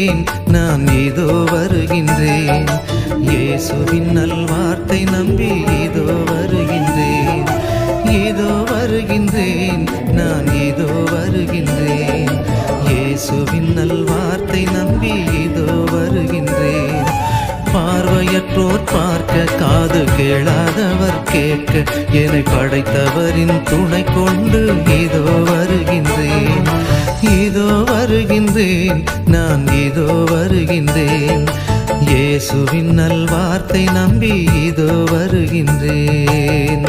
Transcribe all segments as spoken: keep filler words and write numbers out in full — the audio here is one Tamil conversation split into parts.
வருகின்றேன், நான் இதோ வருகின்றேன். இயேசுவின் நல்வார்த்தை நம்பி இதோ வருகின்றேன், இதோ வருகின்றேன், நான் இதோ வருகின்றேன். இயேசுவின் நல்வார்த்தை நம்பி இதோ வருகின்றேன். பார்வையற்றோர் பார்க்க, காது கேளாதவர் கேட்க, என்னை படைத்தவரின் துணை கொண்டு இதோ வருகின்றேன், இதோ வருகின்றேன், நான் இதோ வருகின்றேன். இயேசுவின் நல்வார்த்தை நம்பி இதோ வருகின்றேன்.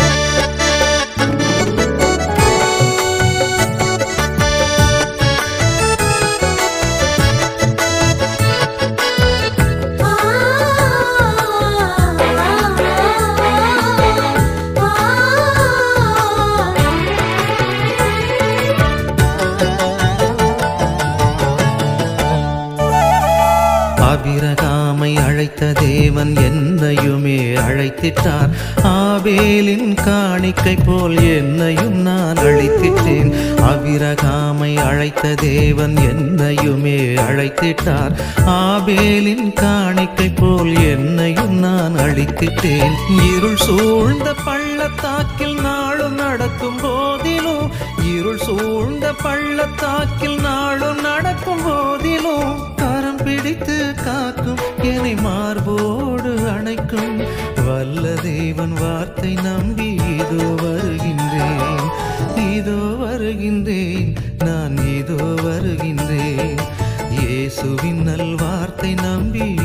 ஆபிரகாமை அழைத்த தேவன் என்னையுமே அழைத்திட்டார். ஆபேலின் காணிக்கை போல் என்னையும் நான் அழைத்திட்டேன். ஆபிரகாமை அழைத்த தேவன் என்னையுமே அழைத்திட்டார். ஆபேலின் காணிக்கை போல் என்னையும் நான் அழைத்திட்டேன். இருள் சூழ்ந்த பள்ளத்தாக்கில் நாளும் நடக்கும் போதிலும், இருள் சூழ்ந்த பள்ளத்தாக்கில் நாளும் நடக்கும் போதிலும், கரம் பிடித்து காக்கும், என்னை மார்போடு அணைக்கும் வல்ல தேவன் வார்த்தை நம்பி இதோ வருகின்றேன், இதோ வருகின்றேன், நான் இதோ வருகின்றேன். இயேசுவின் நல்வார்த்தை நம்பி